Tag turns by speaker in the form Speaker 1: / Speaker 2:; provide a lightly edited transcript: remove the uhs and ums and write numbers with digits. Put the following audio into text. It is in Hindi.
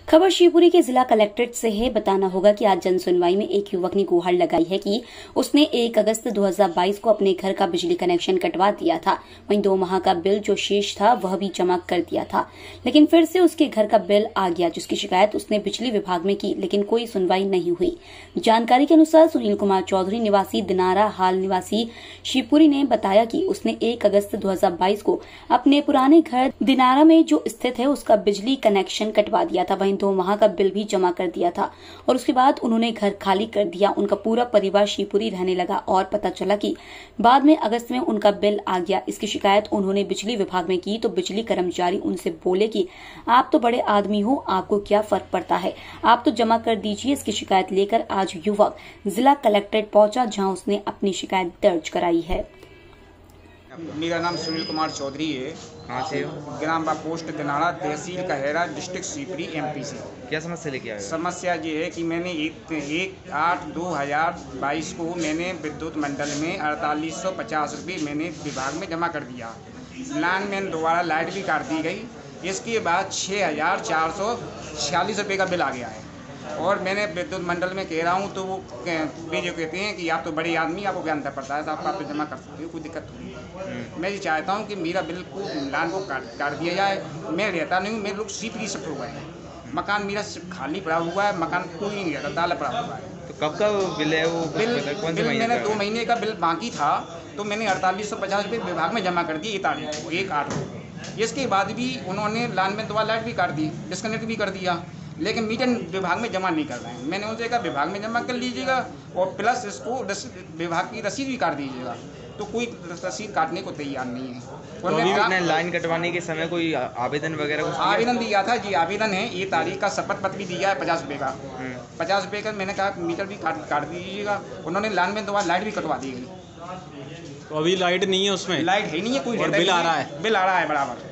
Speaker 1: खबर शिवपुरी के जिला कलेक्ट्रेट से है। बताना होगा कि आज जन सुनवाई में एक युवक ने गुहार लगाई है कि उसने 1 अगस्त 2022 को अपने घर का बिजली कनेक्शन कटवा दिया था। वहीं 2 माह का बिल जो शेष था वह भी जमा कर दिया था, लेकिन फिर से उसके घर का बिल आ गया, जिसकी शिकायत उसने बिजली विभाग में की, लेकिन कोई सुनवाई नहीं हुई। जानकारी के अनुसार सुनील कुमार चौधरी निवासी दिनारा हाल निवासी शिवपुरी ने बताया कि उसने 1 अगस्त 2022 को अपने पुराने घर दिनारा में जो स्थित है उसका बिजली कनेक्शन कटवा दिया था। वहीं 2 माह का बिल भी जमा कर दिया था और उसके बाद उन्होंने घर खाली कर दिया। उनका पूरा परिवार शिवपुरी रहने लगा और पता चला कि बाद में अगस्त में उनका बिल आ गया। इसकी शिकायत उन्होंने बिजली विभाग में की तो बिजली कर्मचारी उनसे बोले कि आप तो बड़े आदमी हो, आपको क्या फर्क पड़ता है, आप तो जमा कर दीजिए। इसकी शिकायत लेकर आज युवक जिला कलेक्ट्रेट पहुंचा, जहां उसने अपनी शिकायत दर्ज कराई है।
Speaker 2: मेरा नाम सुनील कुमार चौधरी है।
Speaker 3: कहाँ से हो?
Speaker 2: ग्राम पोस्ट दिनारा, तहसील कहरा, डिस्ट्रिक्ट शिवपुरी, MP से।
Speaker 3: क्या समस्या लेके आए?
Speaker 2: समस्या ये है कि मैंने 1/8/2022 को मैंने विद्युत मंडल में 4850 रुपये मैंने विभाग में जमा कर दिया। लाइन दोबारा लाइट भी काट दी गई। इसके बाद 6446 रुपये का बिल आ गया है और मैंने विद्युत मंडल में कह रहा हूँ तो वो जो कहते हैं कि आप तो बड़े आदमी, आपको क्या अंतर पड़ता है, तो आप तो जमा कर सकते हो, कोई दिक्कत नहीं है। मैं ये चाहता हूँ कि मेरा बिल को लाइन को काट दिया जाए। मैं रहता नहीं हूँ, मेरे लोग शिवपुरी शिफ्ट हो गए हैं। मकान मेरा खाली पड़ा हुआ है, मकान कोई नहीं रहता, ताला पड़ा हुआ है।
Speaker 3: तो कब का बिल है वो?
Speaker 2: बिल मैंने 2 महीने का बिल बाकी था तो मैंने 4850 रुपये विभाग में जमा कर दिए 1 तारीख को, 1/8 को। इसके बाद भी उन्होंने लाइन में दोबारा लाइट भी काट दी, डिस्कनेक्ट भी कर दिया, लेकिन मीटर विभाग में जमा नहीं कर रहे हैं। मैंने उनसे कहा विभाग में जमा कर लीजिएगा और प्लस इसको विभाग की रसीद भी काट दीजिएगा, तो कोई रसीद काटने को तैयार नहीं है।
Speaker 3: तो अभी लाइन कटवाने के समय कोई आवेदन वगैरह कुछ
Speaker 2: आवेदन दिया था जी, आवेदन है। ये तारीख का शपथ पत्र भी दिया है 50 रुपये का। 50 रुपये का मैंने कहा मीटर भी काट दीजिएगा। उन्होंने लाइन में दोबारा लाइट भी कटवा दी गई।
Speaker 4: तो अभी लाइट नहीं है उसमें?
Speaker 2: लाइट है नहीं है, कोई
Speaker 4: बिल आ रहा है?
Speaker 2: बिल आ रहा है बराबर।